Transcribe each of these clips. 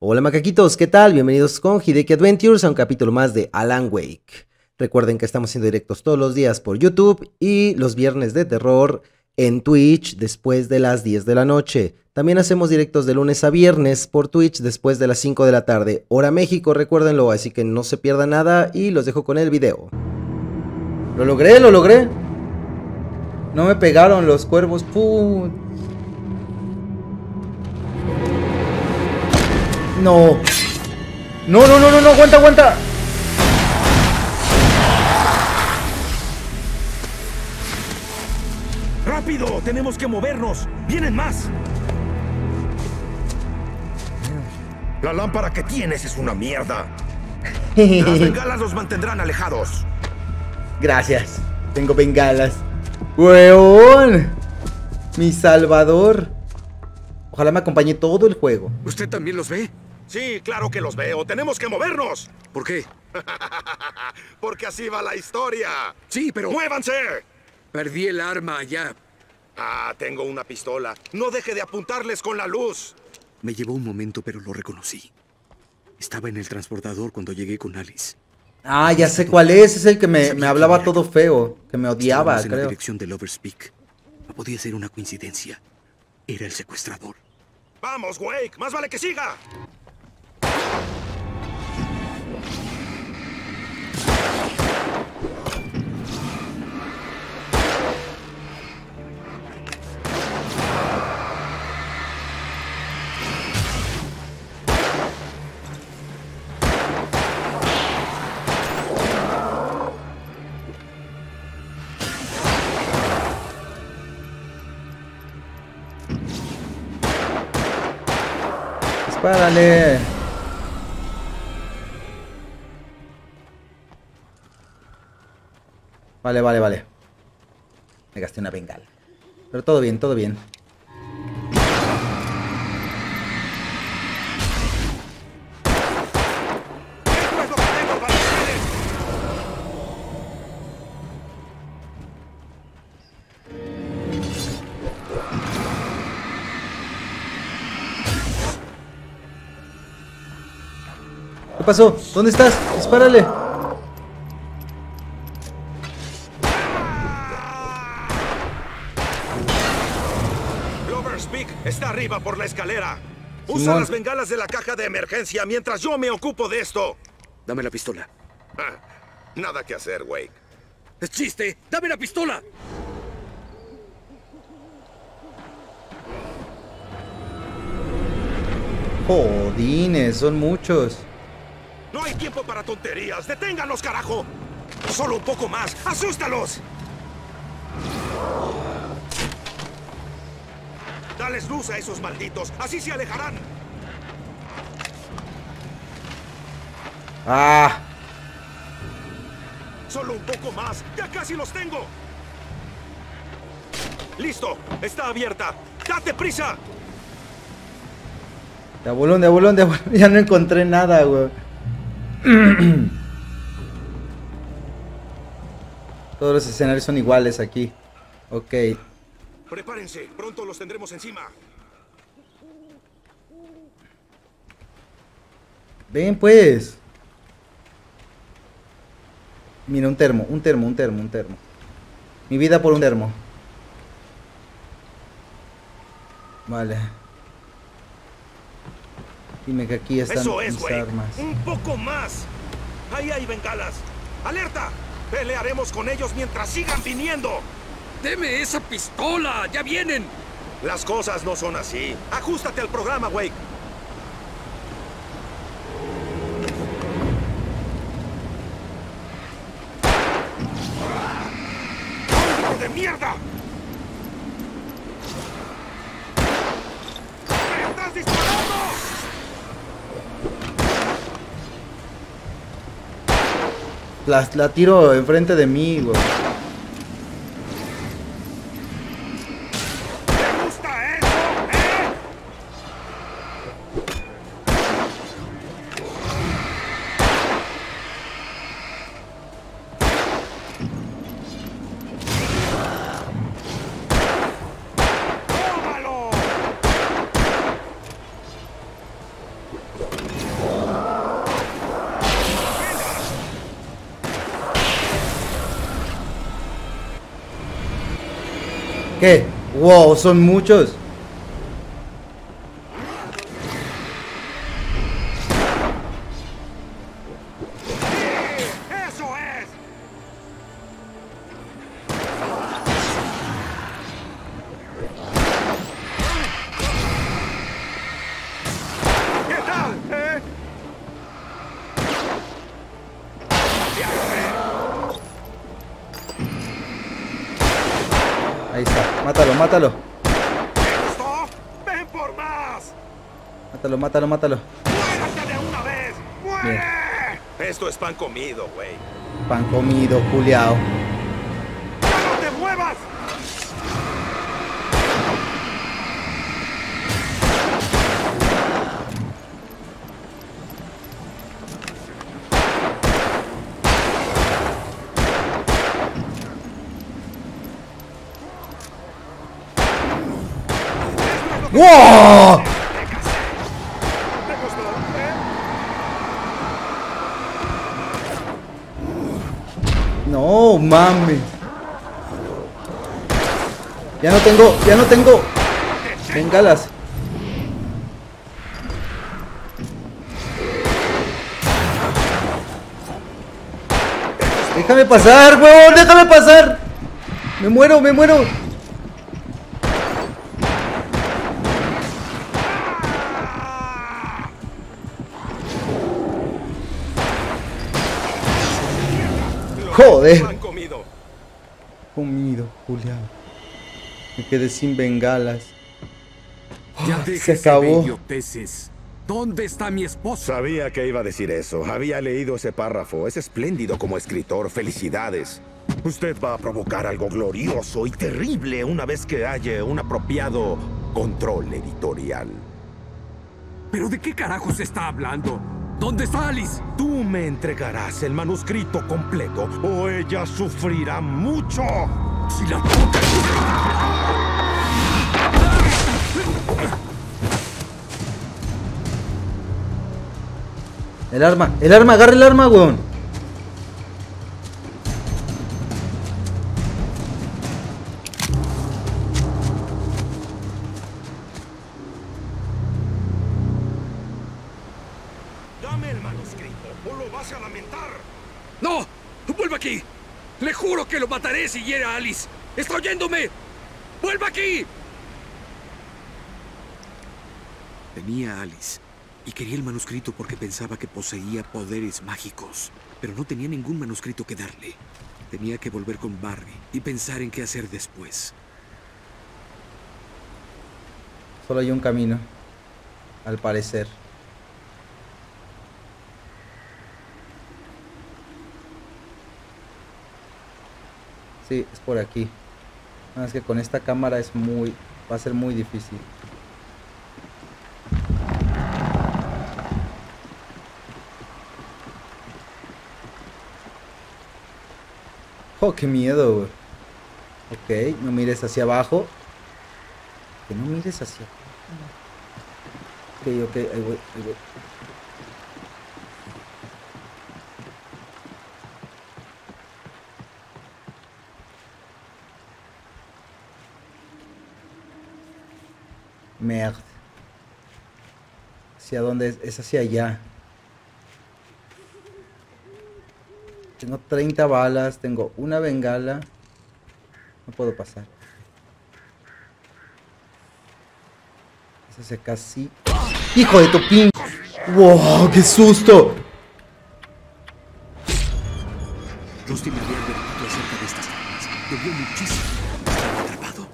Hola macaquitos, ¿qué tal? Bienvenidos con Hideki Adventures a un capítulo más de Alan Wake. Recuerden que estamos haciendo directos todos los días por YouTube y los viernes de terror en Twitch después de las 10 de la noche. También hacemos directos de lunes a viernes por Twitch después de las 5 de la tarde, hora México, recuérdenlo, así que no se pierdan nada y los dejo con el video. Lo logré, lo logré. No me pegaron los cuervos, ¡pum! No. No, no, no, no, no, aguanta, aguanta. ¡Rápido! ¡Tenemos que movernos! ¡Vienen más! La lámpara que tienes es una mierda. Las bengalas los mantendrán alejados. Gracias. Tengo bengalas. ¡Weón! Mi salvador. Ojalá me acompañe todo el juego. ¿Usted también los ve? Sí, claro que los veo. ¡Tenemos que movernos! ¿Por qué? Porque así va la historia. Sí, pero... ¡Muévanse! Perdí el arma allá. Ah, tengo una pistola. No deje de apuntarles con la luz. Me llevó un momento, pero lo reconocí. Estaba en el transportador cuando llegué con Alice. Ah, ya sé cuál es. Es el que me hablaba todo feo. Que me odiaba, Estábamos en la creo. dirección de Lover's Peak. No podía ser una coincidencia. Era el secuestrador. ¡Vamos, Wake! ¡Más vale que siga! Dispárale. Vale, vale, vale. Me gasté una bengala. Pero todo bien, todo bien. ¡Esto es lo que tengo para ustedes! ¿Qué pasó? ¿Dónde estás? Dispárale. Lover's Peak está arriba por la escalera. Usa Simón. las bengalas de la caja de emergencia mientras yo me ocupo de esto. Dame la pistola. Ah, nada que hacer, Wake. ¡Es chiste! ¡Dame la pistola! Jodines, son muchos. No hay tiempo para tonterías. ¡Deténganlos, carajo! Solo un poco más. ¡Asústalos! Dales luz a esos malditos. Así se alejarán. Ah, Solo un poco más. ¡Ya casi los tengo! ¡Listo! ¡Está abierta! ¡Date prisa! de abolón, de abolón, de abolón. Ya no encontré nada, güey. Todos los escenarios son iguales aquí. Ok. Prepárense. Pronto los tendremos encima. Ven, pues. Mira, un termo, un termo, un termo, un termo. Mi vida por un termo. Vale. Dime que aquí están Eso es, mis güey. armas. Un poco más. Ahí hay bengalas. ¡Alerta! Pelearemos con ellos mientras sigan viniendo. ¡Deme esa pistola! ¡Ya vienen! Las cosas no son así. Ajustate al programa, Wake. ¡Hijo de mierda! ¡Me estás disparando! La tiro enfrente de mí, güey. ¿Te gusta eso, eh? ¡Tómalo! ¿Qué? Wow, son muchos. ¡Eso es! ¿Qué tal, Ahí está. Mátalo, mátalo. ¿Te gustó? ¡Ven por más! Mátalo, mátalo, mátalo. ¡Muérete de una vez! ¡Muere! Bien. Esto es pan comido, güey. Pan comido, culiao. ¡Ya no te muevas! ¡Wow! ¿Te gustó? No mames. Ya no tengo bengalas. Déjame pasar, weón, déjame pasar. Me muero, me muero. Joder. Pan comido. Comido, Julián. Me quedé sin bengalas. Ya Se déjese de acabó. idioteces. ¿Dónde está mi esposa? Sabía que iba a decir eso. Había leído ese párrafo. Es espléndido como escritor. Felicidades. Usted va a provocar algo glorioso y terrible una vez que haya un apropiado control editorial. ¿Pero de qué carajos está hablando? ¿Dónde está Alice? Tú me entregarás el manuscrito completo o ella sufrirá mucho. Si la puta... El arma, agarra el arma, weón. Dame el manuscrito o lo vas a lamentar. ¡No! ¡Vuelva aquí! ¡Le juro que lo mataré si hiere a Alice! ¡Está oyéndome! ¡Vuelva aquí! Tenía a Alice y quería el manuscrito porque pensaba que poseía poderes mágicos. Pero no tenía ningún manuscrito que darle. Tenía que volver con Barry y pensar en qué hacer después. Solo hay un camino, al parecer. Sí, es por aquí. Nada más que con esta cámara va a ser muy difícil. Oh, qué miedo, güey. Ok, no mires hacia abajo. Que no mires hacia abajo. Ok, ahí voy, ahí voy. Merde. ¿Hacia dónde es? Es hacia allá. Tengo 30 balas, tengo una bengala. No puedo pasar. Eso se casi... ¡Hijo de tu pin! ¡Wow! ¡Qué susto! Rusty me había advertido acerca de estas armas. Dolió muchísimo. Estaba atrapado.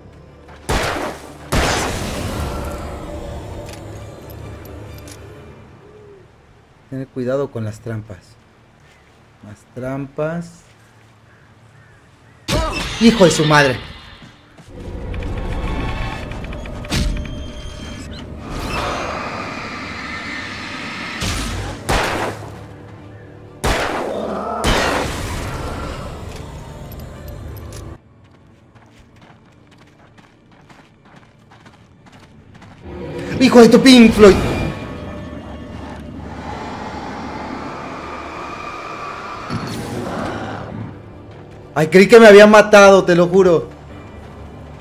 Tener cuidado con las trampas. Más trampas. ¡Hijo de su madre! ¡Hijo de tu Pink Floyd! Ay, creí que me había matado, te lo juro.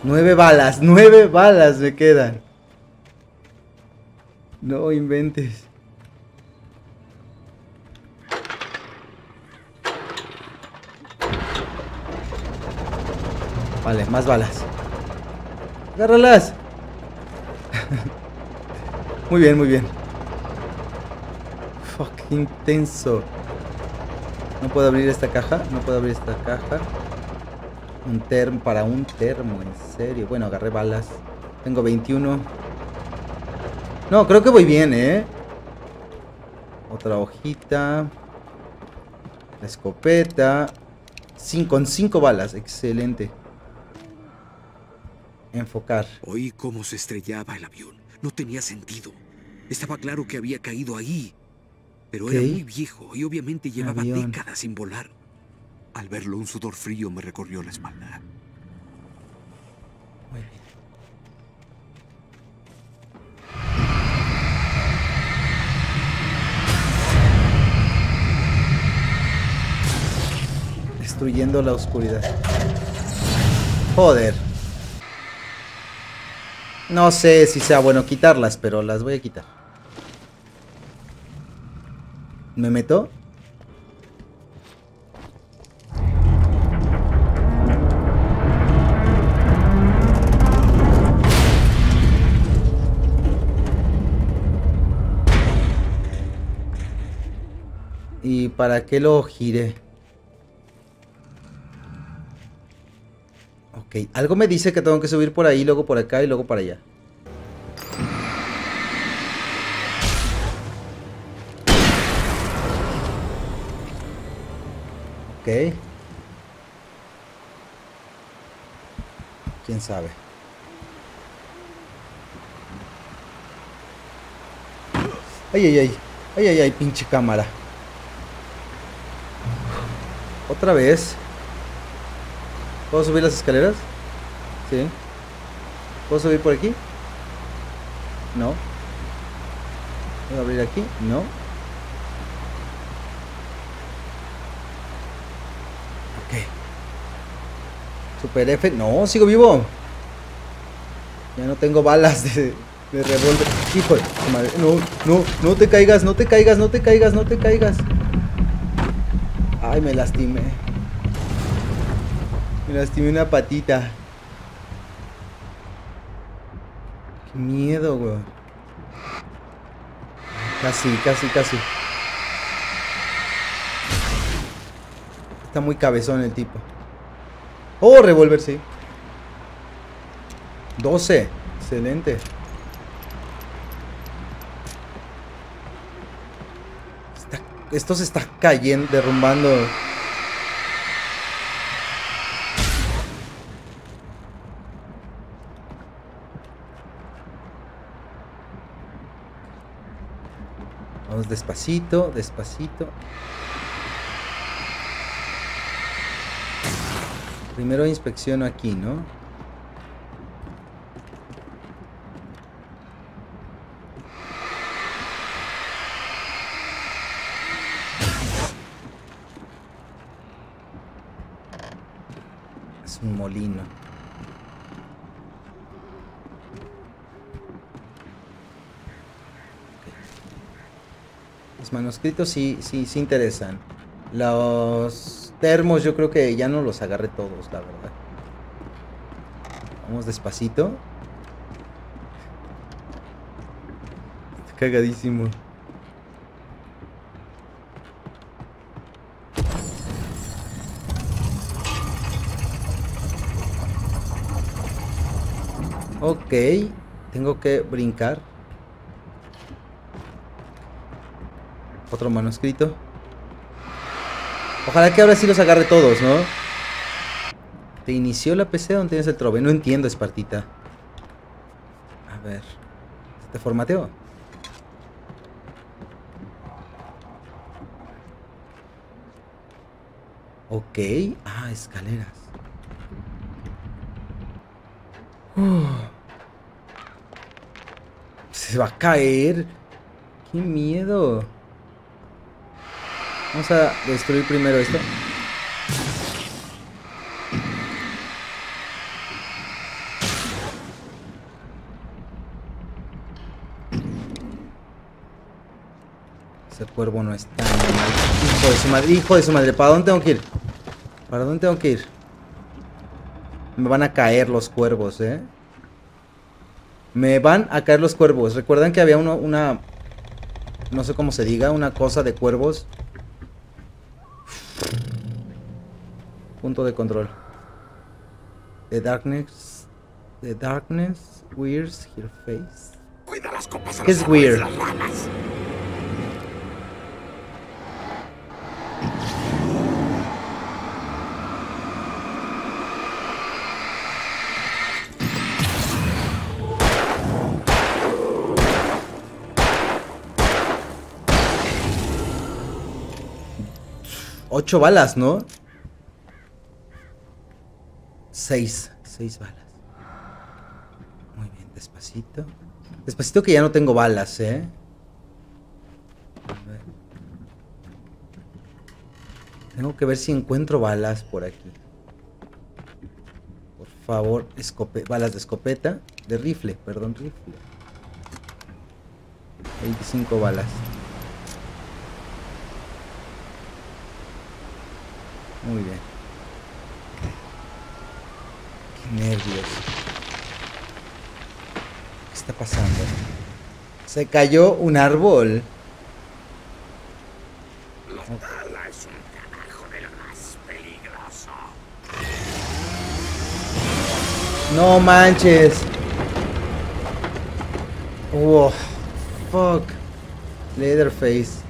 9 balas me quedan. No inventes. Vale, más balas. Agárralas. Muy bien, muy bien. Fuck, qué intenso. No puedo abrir esta caja. No puedo abrir esta caja. Un termo, para un termo, en serio. Bueno, agarré balas. Tengo 21. No, creo que voy bien, ¿eh? Otra hojita. La escopeta. Con 5 balas, excelente. Enfocar. Oí cómo se estrellaba el avión. No tenía sentido. Estaba claro que había caído ahí. Pero era muy viejo y obviamente llevaba décadas sin volar. Al verlo, un sudor frío me recorrió la espalda. Muy bien. Destruyendo la oscuridad. Joder. No sé si sea bueno quitarlas, pero las voy a quitar. ¿Me meto? ¿Y para qué lo giré? Ok, algo me dice que tengo que subir por ahí, luego por acá y luego para allá. Ok. ¿Quién sabe? Ay, ay, ay. Ay, ay, ay, pinche cámara. Otra vez. ¿Puedo subir las escaleras? Sí. ¿Puedo subir por aquí? No. ¿Puedo abrir aquí? No. Ok. Super F. No, sigo vivo. Ya no tengo balas de revólver. Hijo de madre. No, no, no te caigas, no te caigas, no te caigas, no te caigas. Ay, me lastimé. Me lastimé una patita. Qué miedo, güey. Casi, casi, casi. Está muy cabezón el tipo. Oh, revólver, sí. 12. Excelente. Esto se está cayendo, derrumbando. Vamos despacito, despacito. Primero inspecciono aquí, ¿no? Es un molino. Los manuscritos sí interesan. Los termos yo creo que ya no los agarré todos, la verdad. Vamos despacito. Está cagadísimo. Ok, tengo que brincar. Otro manuscrito. Ojalá que ahora sí los agarre todos, ¿no? ¿Te inició la PC donde tienes el trove? No entiendo, Espartita. A ver. ¿Te formateó? Ok. Ah, escaleras. Se va a caer. Qué miedo. Vamos a destruir primero esto. Ese cuervo no está mal. Hijo de su madre, hijo de su madre. ¿Para dónde tengo que ir? ¿Para dónde tengo que ir? Me van a caer los cuervos, ¿eh? Me van a caer los cuervos. ¿Recuerdan que había una... no sé cómo se diga, una cosa de cuervos? Punto de control. The darkness wears her face. Cuida las copas. ¿Qué es weird? Las ramas. Ocho balas, ¿no? 6 balas. Muy bien, despacito. Despacito que ya no tengo balas, ¿eh? A ver. Tengo que ver si encuentro balas por aquí. Por favor, balas de escopeta. De rifle, perdón, rifle. 25 balas. Muy bien. Qué nervios. ¿Qué está pasando? Se cayó un árbol. La tala es un trabajo de lo más peligroso. No manches. Wow. Fuck. Leatherface.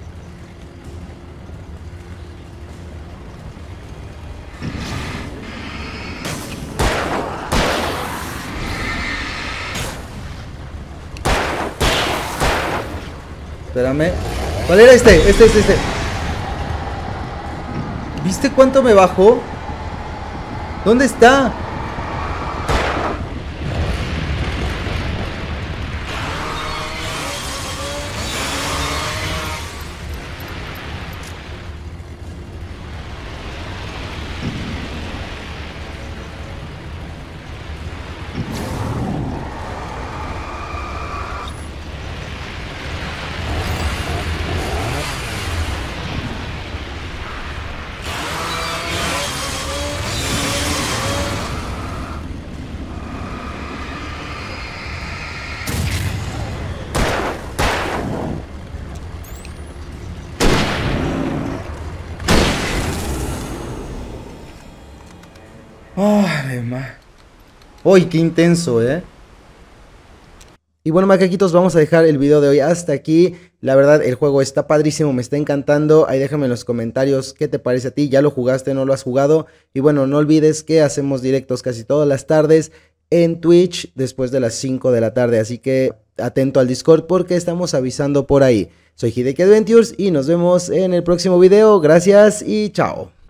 Espérame. ¿Cuál era este? Este. ¿Viste cuánto me bajó? ¿Dónde está? Ay, uy, qué intenso, ¿eh? Y bueno, macaquitos, vamos a dejar el video de hoy hasta aquí. La verdad, el juego está padrísimo, me está encantando. Ahí déjame en los comentarios qué te parece a ti. ¿Ya lo jugaste, no lo has jugado? Y bueno, no olvides que hacemos directos casi todas las tardes en Twitch después de las 5 de la tarde. Así que atento al Discord porque estamos avisando por ahí. Soy Hideki Adventures y nos vemos en el próximo video. Gracias y chao.